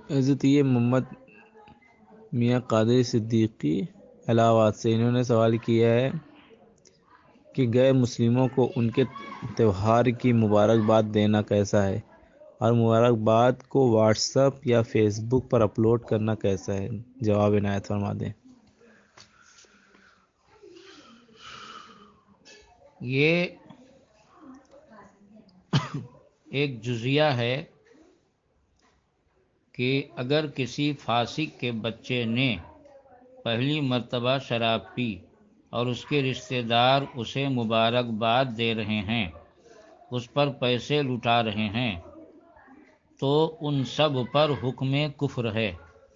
حضرت یہ محمد میاں قادری صدیقی الہ آباد سے، انہوں نے سوال کیا ہے کہ غیر مسلموں کو ان کے تہوار کی مبارکباد دینا کیسا ہے، اور مبارکباد کو واٹس ایپ یا فیس بک پر اپلوڈ کرنا کیسا ہے؟ جواب عنایت فرما دیں۔ یہ ایک جزیہ ہے کہ اگر کسی فاسق کے بچے نے پہلی مرتبہ شراب پی اور اس کے رشتہ دار اسے مبارکباد دے رہے ہیں، اس پر پیسے لٹا رہے ہیں، تو ان سب پر حکم کفر ہے۔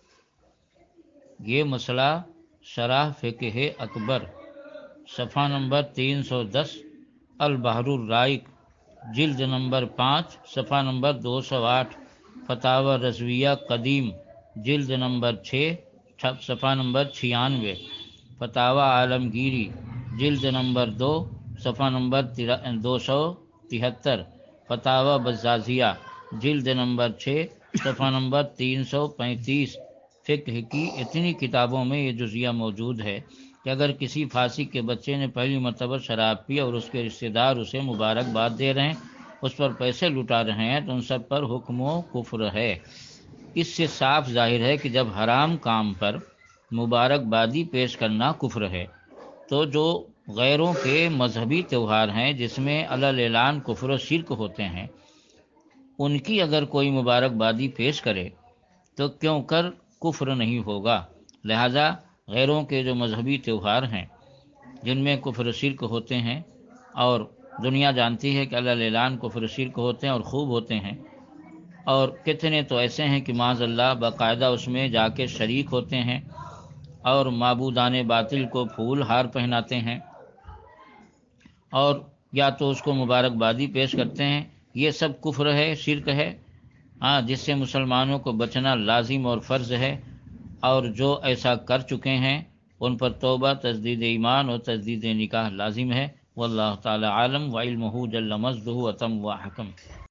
یہ مسئلہ شرح فقہ اکبر صفحہ نمبر 310، البحر الرائق جلد نمبر 5 صفحہ نمبر 208، فتاوی رضویہ قدیم جلد نمبر 6 صفحہ نمبر 96، فتاوی عالمگیری جلد نمبر 2 صفحہ نمبر 273، فتاوی بزازیہ جلد نمبر 6 صفحہ نمبر 335۔ فقہ کی اتنی کتابوں میں یہ جزیہ موجود ہے کہ اگر کسی فاسق کے بچے نے پہلی مرتبہ شراب پی اور اس کے رشتہ دار اسے مبارکباد دے رہے ہیں، اس پر پیسے لٹا رہے ہیں، تو ان سب پر حکم و کفر ہے۔ اس سے صاف ظاہر ہے کہ جب حرام کام پر مبارکبادی پیش کرنا کفر ہے، تو جو غیروں کے مذہبی تہوار ہیں جس میں علی الاعلان کفر و شرک ہوتے ہیں، ان کی اگر کوئی مبارکبادی پیش کرے تو کیوں کر کفر نہیں ہوگا۔ لہذا غیروں کے جو مذہبی تہوار ہیں جن میں کفر و شرک ہوتے ہیں، اور دنیا جانتی ہے کہ علی الاعلان کفر و شرک ہوتے ہیں اور خوب ہوتے ہیں، اور کتنے تو ایسے ہیں کہ معاذ اللہ باقاعدہ اس میں جا کے شریک ہوتے ہیں اور معبودان باطل کو پھول ہار پہناتے ہیں، اور یا تو اس کو مبارکبادی پیش کرتے ہیں۔ یہ سب کفر ہے، شرک ہے، جس سے مسلمانوں کو بچنا لازم اور فرض ہے، اور جو ایسا کر چکے ہیں ان پر توبہ، تجدید ایمان اور تجدید نکاح لازم ہے۔ واللہ تعالی عالم وعلمہ جل مجدہ وتم و حکم۔